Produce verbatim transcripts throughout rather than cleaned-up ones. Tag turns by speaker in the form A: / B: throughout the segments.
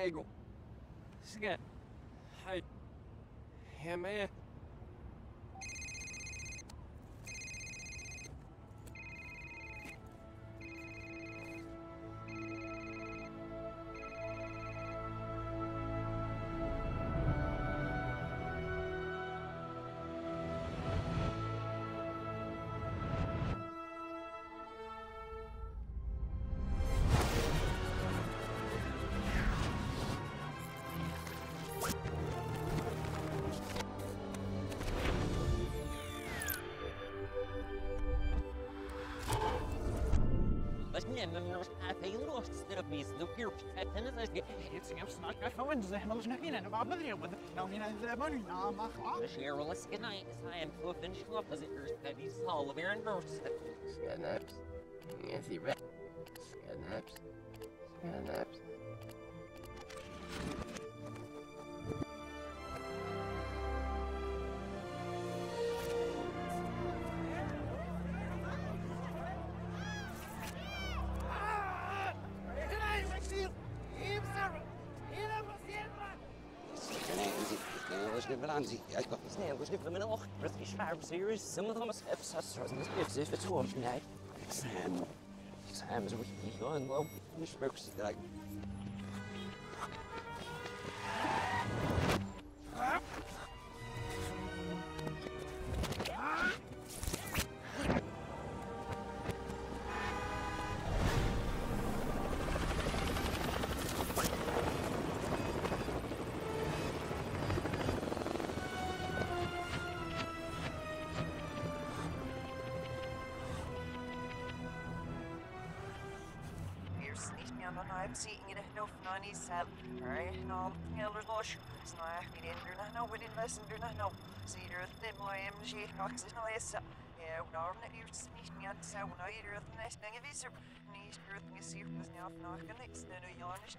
A: Snaggle. Skit. Hi. Him, man.
B: It's snart från zehmel snacken en vad blir det? Nou mina zebon na ma khwa.
C: Share let's get night as I am to finish up as it is Betty Sullivan and Burst.
A: Scanaps. Yes, he read. Scanaps. Scanaps.
C: Snail was given them an och, British Farm series, some of them are ancestors, and it's if it's warm tonight. Exam. Exam is a wee going well. We spoke to like.
D: I'm seeing it no funny sap. Right, no, Elder Lush. It's not me in there, no, we didn't listen to no. See, there's the boy M G, Knox is no yes. Yeah, no, you're sneaking me out, so now you're the next thing of his. Knees, earth, and see if there's now knocking it's no yarnish.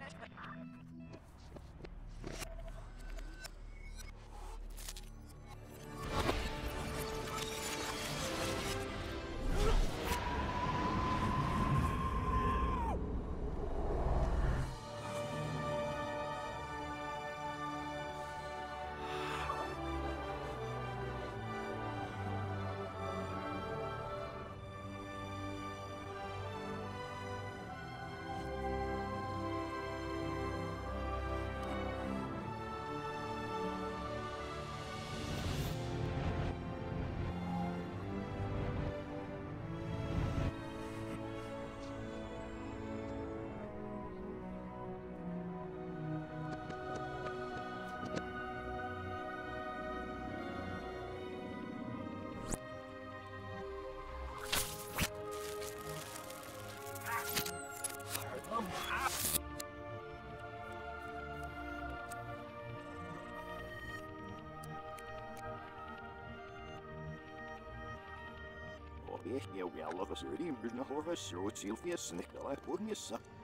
E: Yeah, well, look, I see, there's no horse, so it's ill for you, snick, like, wouldn't you, sir?